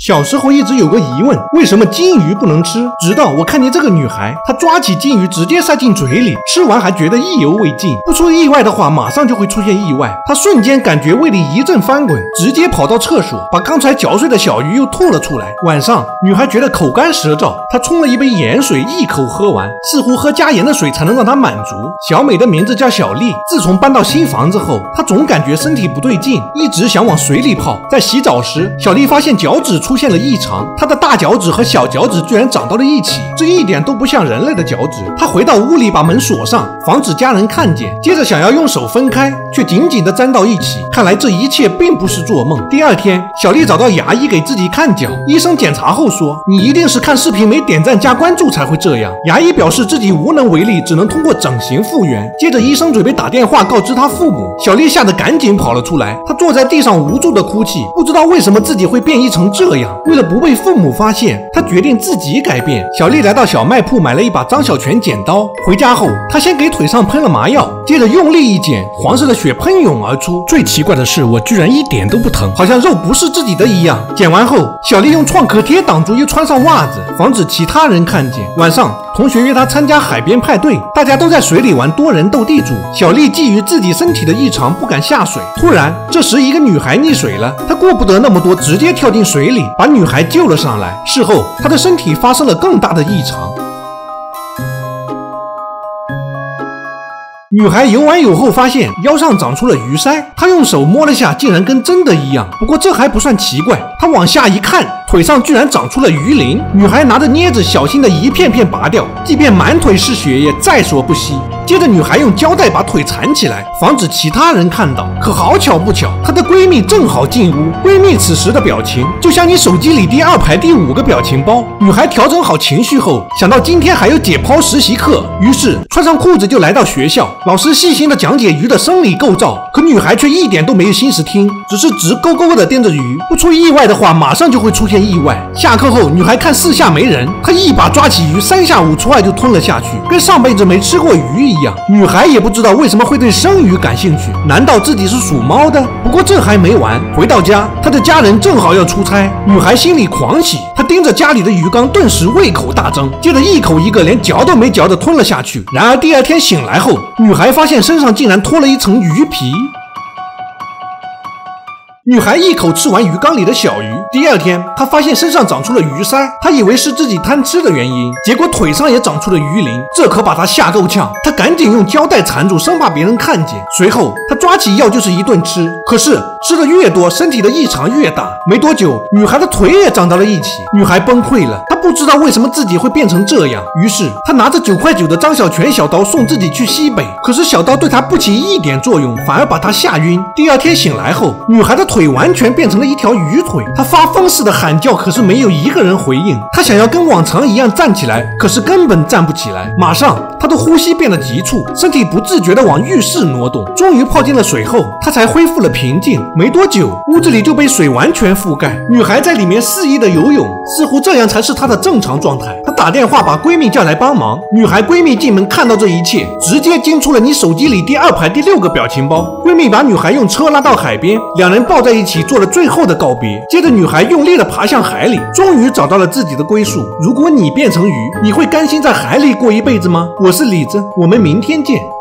小时候一直有个疑问，为什么金鱼不能吃？直到我看见这个女孩，她抓起金鱼直接塞进嘴里，吃完还觉得意犹未尽。不出意外的话，马上就会出现意外。她瞬间感觉胃里一阵翻滚，直接跑到厕所，把刚才嚼碎的小鱼又吐了出来。晚上，女孩觉得口干舌燥，她冲了一杯盐水，一口喝完，似乎喝加盐的水才能让她满足。小美的名字叫小丽，自从搬到新房子后，她总感觉身体不对劲，一直想往水里泡。在洗澡时，小丽发现脚趾出现了异常，她的大脚趾和小脚趾居然长到了一起，这一点都不像人类的脚趾。她回到屋里，把门锁上，防止家人看见，接着想要用手分开，却紧紧地粘到一起。看来这一切并不是做梦。第二天，小丽找到牙医给自己看脚，医生检查后说，你一定是看视频没点赞加关注才会这样。牙医表示自己无能为力，只能通过整形复原。接着医生准备打电话告知他父母，小丽吓得赶紧跑了出来，她坐在地上无助地哭泣，不知道为什么自己会变异成这样。为了不被父母发现，她决定自己改变。小丽来到小卖铺买了一把张小泉剪刀，回家后她先给腿上喷了麻药，接着用力一剪，黄色的血喷涌而出。最奇怪的是，我居然一点都不疼，好像肉不是自己的一样。剪完后，小丽用创可贴挡住，又穿上袜子，防止其他人看见。晚上，同学约她参加海边派对，大家都在水里玩多人斗地主。小丽基于自己身体的异常不敢下水，突然这时一个女孩溺水了，她顾不得那么多，直接跳进水里把女孩救了上来。事后她的身体发生了更大的异常。女孩游完泳后发现腰上长出了鱼鳃，她用手摸了下，竟然跟真的一样。不过这还不算奇怪，她往下一看，腿上居然长出了鱼鳞。女孩拿着镊子小心的一片片拔掉，即便满腿是血也在所不惜。接着女孩用胶带把腿缠起来，防止其他人看到。可好巧不巧，她的闺蜜正好进屋，闺蜜此时的表情就像你手机里第2排第5个表情包。女孩调整好情绪后，想到今天还有解剖实习课，于是穿上裤子就来到学校。老师细心的讲解鱼的生理构造，可女孩却一点都没有心思听，只是直勾勾的盯着鱼。不出意外的话，马上就会出现意外。下课后，女孩看四下没人，她一把抓起鱼，3下5除2就吞了下去，跟上辈子没吃过鱼一样。女孩也不知道为什么会对生鱼感兴趣，难道自己是属猫的？不过这还没完，回到家，她的家人正好要出差，女孩心里狂喜，她盯着家里的鱼缸，顿时胃口大增，接着一口一个，连嚼都没嚼的吞了下去。然而第二天醒来后，女孩发现身上竟然脱了一层鱼皮。女孩一口吃完鱼缸里的小鱼，第二天她发现身上长出了鱼鳃，她以为是自己贪吃的原因，结果腿上也长出了鱼鳞，这可把她吓够呛。她赶紧用胶带缠住，生怕别人看见。随后她抓起药就是一顿吃，可是吃的越多，身体的异常越大。没多久，女孩的腿也长到了一起，女孩崩溃了，她不知道为什么自己会变成这样，于是她拿着9块9的张小泉小刀送自己去西北，可是小刀对她不起一点作用，反而把她吓晕。第二天醒来后，女孩的腿完全变成了一条鱼腿，她发疯似的喊叫，可是没有一个人回应。她想要跟往常一样站起来，可是根本站不起来。马上她的呼吸变得急促，身体不自觉地往浴室挪动。终于泡进了水后，她才恢复了平静。没多久，屋子里就被水完全覆盖，女孩在里面肆意的游泳，似乎这样才是她的正常状态。她打电话把闺蜜叫来帮忙。女孩闺蜜进门看到这一切，直接惊出了你手机里第2排第6个表情包。闺蜜把女孩用车拉到海边，两人抱在一起做了最后的告别。接着女孩用力地爬向海里，终于找到了自己的归宿。如果你变成鱼，你会甘心在海里过一辈子吗？我是李子，我们明天见。